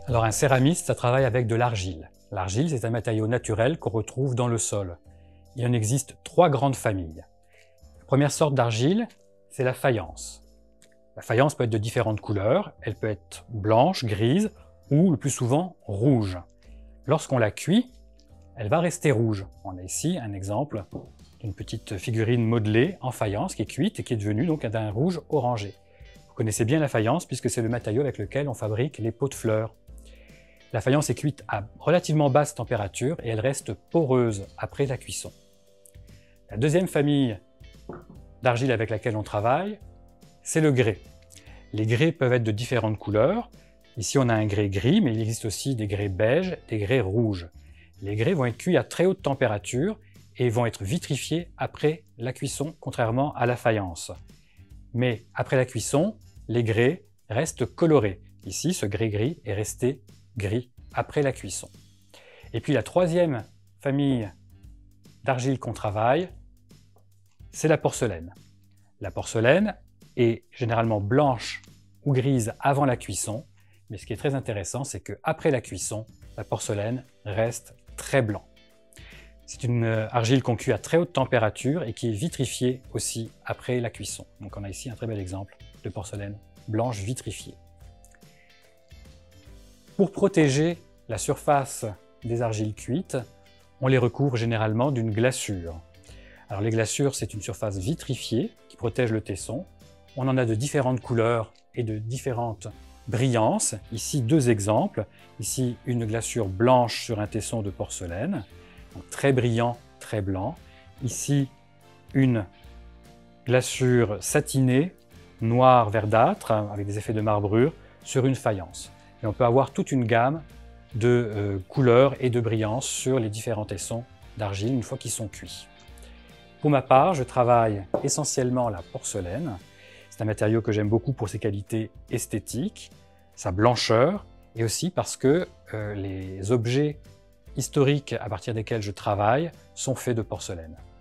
Alors un céramiste, ça travaille avec de l'argile. L'argile, c'est un matériau naturel qu'on retrouve dans le sol. Il en existe trois grandes familles. La première sorte d'argile, c'est la faïence. La faïence peut être de différentes couleurs, elle peut être blanche, grise ou le plus souvent rouge. Lorsqu'on la cuit, elle va rester rouge. On a ici un exemple d'une petite figurine modelée en faïence qui est cuite et qui est devenue donc d'un rouge orangé. Vous connaissez bien la faïence puisque c'est le matériau avec lequel on fabrique les pots de fleurs. La faïence est cuite à relativement basse température et elle reste poreuse après la cuisson. La deuxième famille d'argile avec laquelle on travaille, c'est le grès. Les grès peuvent être de différentes couleurs. Ici, on a un grès gris, mais il existe aussi des grès beiges, des grès rouges. Les grès vont être cuits à très haute température et vont être vitrifiés après la cuisson, contrairement à la faïence. Mais après la cuisson, les grès restent colorés. Ici, ce grès gris est resté gris après la cuisson. Et puis la troisième famille d'argile qu'on travaille, c'est la porcelaine. La porcelaine est généralement blanche ou grise avant la cuisson, mais ce qui est très intéressant, c'est qu'après la cuisson, la porcelaine reste très blanc. C'est une argile qu'on cuit à très haute température et qui est vitrifiée aussi après la cuisson. Donc on a ici un très bel exemple de porcelaine blanche vitrifiée. Pour protéger la surface des argiles cuites, on les recouvre généralement d'une glaçure. Alors les glaçures, c'est une surface vitrifiée qui protège le tesson. On en a de différentes couleurs et de différentes brillances. Ici, deux exemples. Ici, une glaçure blanche sur un tesson de porcelaine, donc très brillant, très blanc. Ici, une glaçure satinée, noire verdâtre, avec des effets de marbrure, sur une faïence. Et on peut avoir toute une gamme de couleurs et de brillances sur les différents tessons d'argile une fois qu'ils sont cuits. Pour ma part, je travaille essentiellement la porcelaine. C'est un matériau que j'aime beaucoup pour ses qualités esthétiques, sa blancheur, et aussi parce que les objets historiques à partir desquels je travaille sont faits de porcelaine.